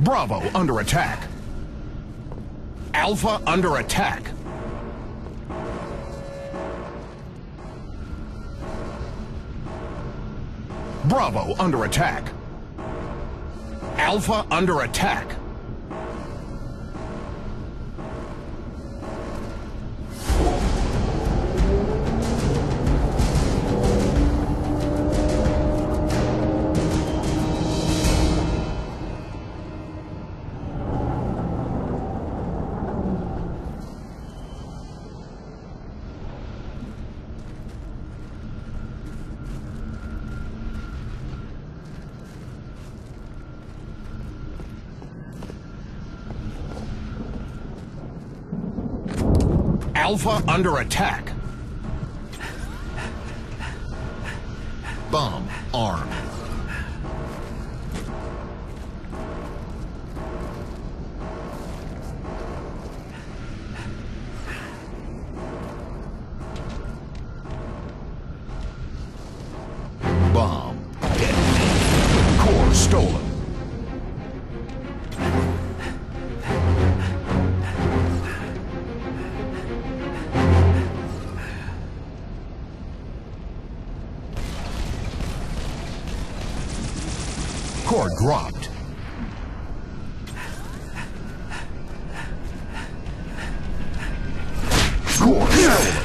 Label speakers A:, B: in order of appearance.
A: Bravo under attack. Alpha under attack. Bravo under attack. Alpha under attack. Alpha under attack. Bomb armed. Bomb detonated. Core stolen. Core dropped. Core stolen.